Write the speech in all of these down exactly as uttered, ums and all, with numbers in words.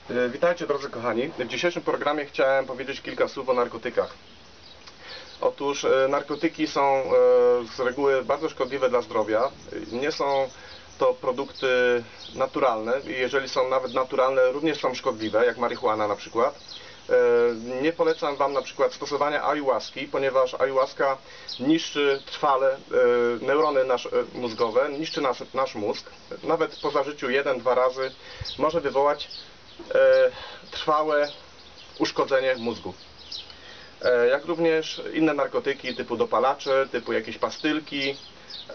Witajcie drodzy kochani. W dzisiejszym programie chciałem powiedzieć kilka słów o narkotykach. Otóż narkotyki są z reguły bardzo szkodliwe dla zdrowia. Nie są to produkty naturalne. Jeżeli są nawet naturalne, również są szkodliwe, jak marihuana na przykład. Nie polecam Wam na przykład stosowania ayahuaski, ponieważ ayahuaska niszczy trwale neurony nasz, mózgowe, niszczy nasz, nasz mózg. Nawet po zażyciu jeden dwa razy może wywołać e, trwałe uszkodzenie mózgu. E, jak również inne narkotyki typu dopalacze, typu jakieś pastylki, e,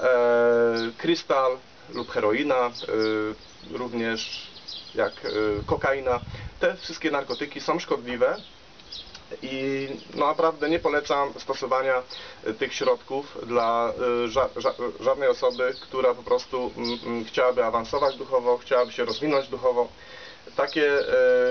krystal lub heroina, e, również jak kokaina. Te wszystkie narkotyki są szkodliwe i no naprawdę nie polecam stosowania tych środków dla ża ża żadnej osoby, która po prostu mm, chciałaby awansować duchowo, chciałaby się rozwinąć duchowo. Takie e,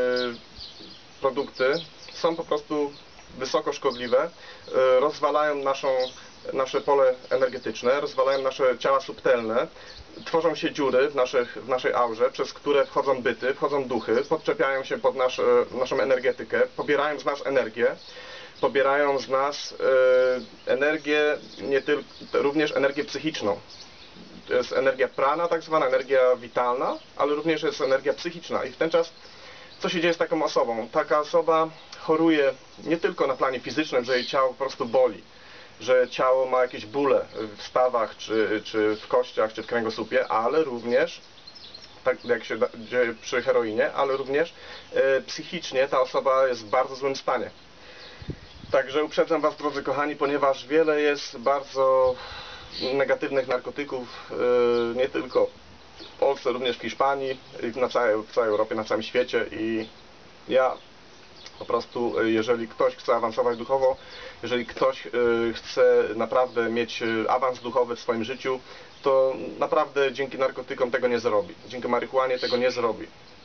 produkty są po prostu wysoko szkodliwe, e, rozwalają naszą, nasze pole energetyczne, rozwalają nasze ciała subtelne, tworzą się dziury w, naszych, w naszej aurze, przez które wchodzą byty, wchodzą duchy, podczepiają się pod nasz, naszą energetykę, pobierają z nas energię, pobierają z nas e, energię, nie tylko, również energię psychiczną. To jest energia prana, tak zwana energia witalna, ale również jest energia psychiczna. I w ten czas, co się dzieje z taką osobą? Taka osoba choruje nie tylko na planie fizycznym, że jej ciało po prostu boli, że ciało ma jakieś bóle w stawach, czy, czy w kościach, czy w kręgosłupie, ale również, tak jak się dzieje przy heroinie, ale również e, psychicznie ta osoba jest w bardzo złym stanie. Także uprzedzam Was, drodzy kochani, ponieważ wiele jest bardzo negatywnych narkotyków, e, nie tylko w Polsce, również w Hiszpanii, na całej, w całej Europie, na całym świecie i ja po prostu, jeżeli ktoś chce awansować duchowo, jeżeli ktoś chce naprawdę mieć awans duchowy w swoim życiu, to naprawdę dzięki narkotykom tego nie zrobi. Dzięki marihuanie tego nie zrobi.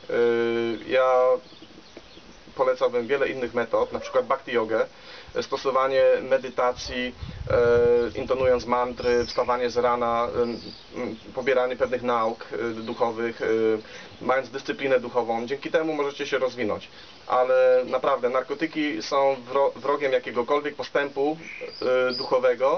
Ja polecałbym wiele innych metod, na przykład bhakti jogę, stosowanie medytacji, intonując mantry, wstawanie z rana, pobieranie pewnych nauk duchowych, mając dyscyplinę duchową. Dzięki temu możecie się rozwinąć. Ale naprawdę narkotyki są wrogiem jakiegokolwiek postępu duchowego.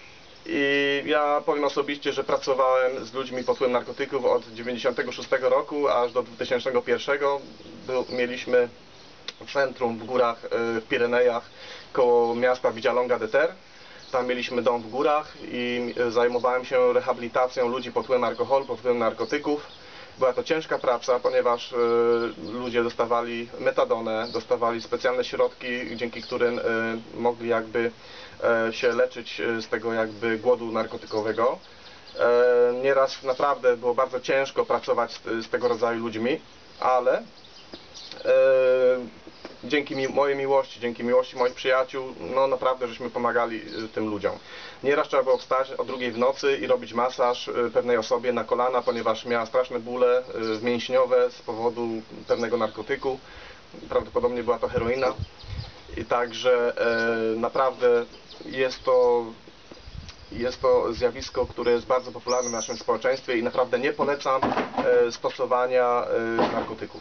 I ja powiem osobiście, że pracowałem z ludźmi pod wpływem narkotyków od tysiąc dziewięćset dziewięćdziesiątego szóstego roku aż do dwa tysiące pierwszego. Był, mieliśmy centrum w górach, w Pirenejach, koło miasta Villalonga de Ter. Tam mieliśmy dom w górach i zajmowałem się rehabilitacją ludzi pod wpływem alkoholu, pod wpływem narkotyków. Była to ciężka praca, ponieważ ludzie dostawali metadonę, dostawali specjalne środki, dzięki którym mogli jakby się leczyć z tego jakby głodu narkotykowego. Nieraz naprawdę było bardzo ciężko pracować z, z tego rodzaju ludźmi, ale dzięki mi, mojej miłości, dzięki miłości moich przyjaciół, no naprawdę żeśmy pomagali tym ludziom. Nieraz trzeba było wstać o drugiej w nocy i robić masaż pewnej osobie na kolana, ponieważ miała straszne bóle mięśniowe z powodu pewnego narkotyku. Prawdopodobnie była to heroina. I także e, naprawdę jest to, jest to zjawisko, które jest bardzo popularne w naszym społeczeństwie i naprawdę nie polecam e, stosowania e, narkotyków.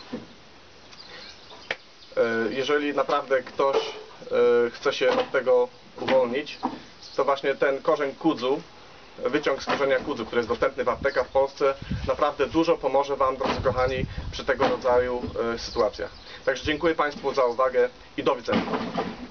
Jeżeli naprawdę ktoś chce się od tego uwolnić, to właśnie ten korzeń kudzu, wyciąg z korzenia kudzu, który jest dostępny w aptekach w Polsce, naprawdę dużo pomoże Wam, drodzy kochani, przy tego rodzaju sytuacjach. Także dziękuję Państwu za uwagę i do widzenia.